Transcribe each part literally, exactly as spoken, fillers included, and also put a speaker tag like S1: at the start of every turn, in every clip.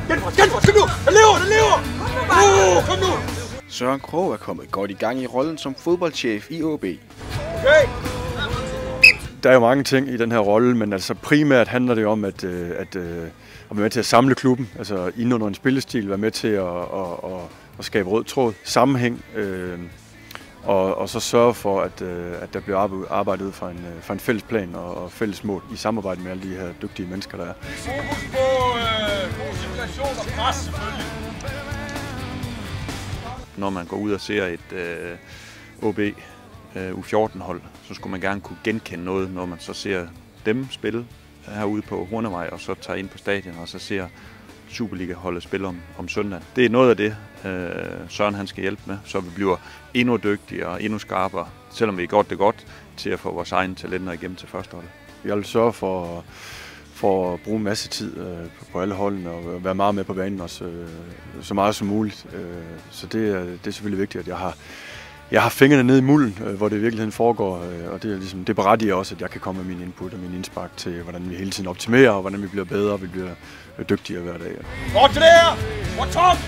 S1: Genfors, Genfors, kom nu! Den lever, den lever! Uh, kom nu!
S2: Søren Krogh er kommet godt i gang i rollen som fodboldchef i O B.
S1: Okay.
S3: Der er jo mange ting i den her rolle, men altså primært handler det om at, at, at, at være med til at samle klubben, altså inden under en spillestil, være med til at, at, at, at skabe rød tråd, sammenhæng, øh, og, og så sørge for, at, at der bliver arbejdet for en, for en fælles plan og, og fælles mål i samarbejde med alle de her dygtige mennesker, der er.
S1: Fokus på øh, god cirkulation og pres selvfølgelig.
S4: Når man går ud og ser et øh, O B U fjorten hold, så skulle man gerne kunne genkende noget, når man så ser dem spille herude på Hornevej, og så tager ind på stadion, og så ser Superliga-holdet spille om, om søndag. Det er noget af det, øh, Søren han skal hjælpe med, så vi bliver endnu dygtigere og endnu skarpere, selvom vi er godt det godt, til at få vores egne talenter igennem til førsteholdet.
S3: Jeg vil sørge for, for at bruge en masse tid øh, på alle holdene og være meget med på banen også, øh, så meget som muligt. Øh, så det er, det er selvfølgelig vigtigt, at jeg har Jeg har fingrene ned i mulden, hvor det i virkeligheden foregår, og det er ligesom, det berettiger også, at jeg kan komme med min input og min indspark til, hvordan vi hele tiden optimerer, og hvordan vi bliver bedre, og vi bliver dygtigere hver dag.
S1: Godt til det her! Hvor top!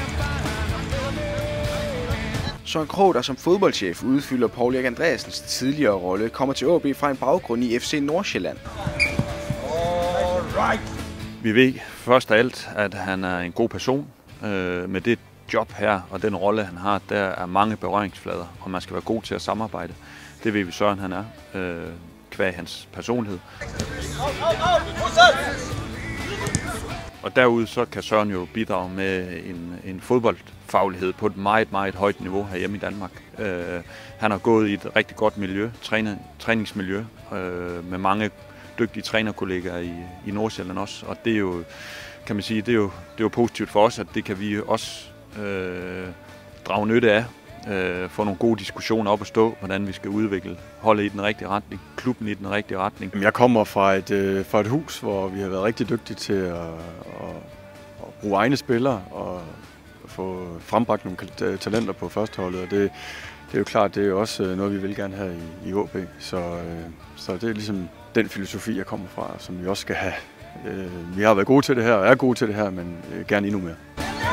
S2: Søren Krogh, der som fodboldchef udfylder Poul Erik Andreasens tidligere rolle, kommer til O B fra en baggrund i F C Nordsjælland.
S1: Alright.
S4: Vi ved først af alt, at han er en god person øh, med det job her, og den rolle, han har, der er mange berøringsflader, og man skal være god til at samarbejde. Det ved vi Søren, han er, øh, kvæg hans personlighed. Og derude så kan Søren jo bidrage med en, en fodboldfaglighed på et meget, meget højt niveau herhjemme i Danmark. Øh, han har gået i et rigtig godt miljø, træner, træningsmiljø, øh, med mange dygtige trænerkollegaer i, i Nordsjælland også, og det er jo, kan man sige, det er jo, det er jo positivt for os, at det kan vi også Øh, drage nytte af, øh, få nogle gode diskussioner op at stå, hvordan vi skal udvikle holdet i den rigtige retning, klubben i den rigtige retning.
S3: Jeg kommer fra et, øh, fra et hus, hvor vi har været rigtig dygtige til at, at, at bruge egne spillere og få frembragt nogle talenter på førsteholdet, og det, det er jo klart, det er også noget, vi vil gerne have i, i O B, så, øh, så det er ligesom den filosofi, jeg kommer fra, som vi også skal have. Øh, vi har været gode til det her, og er gode til det her, men øh, gerne endnu mere.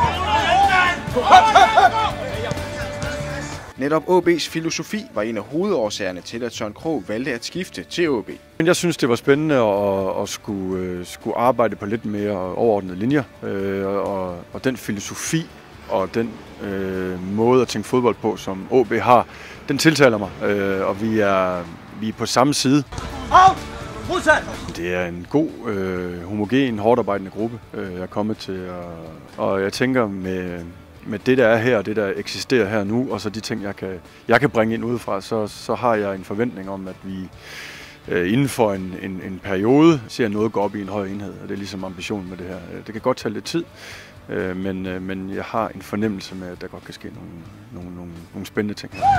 S2: Netop O B's filosofi var en af hovedårsagerne til, at Søren Krogh valgte at skifte til O B.
S3: Men jeg synes, det var spændende at, at skulle, skulle arbejde på lidt mere overordnede linjer, og, og den filosofi og den øh, måde at tænke fodbold på, som O B har, den tiltaler mig, og vi er, vi er på samme side. Det er en god, øh, homogen, hårdarbejdende gruppe, øh, jeg er kommet til, og, og jeg tænker med, med det, der er her, det, der eksisterer her nu, og så de ting, jeg kan, jeg kan bringe ind udefra, så, så har jeg en forventning om, at vi øh, inden for en, en, en periode ser noget gå op i en høj enhed, og det er ligesom ambitionen med det her. Det kan godt tage lidt tid, øh, men, øh, men jeg har en fornemmelse med, at der godt kan ske nogle, nogle, nogle, nogle spændende ting her.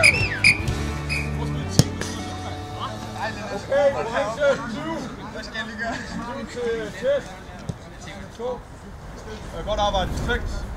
S1: Okay, hvad skal vi gøre? Godt arbejde, perfekt.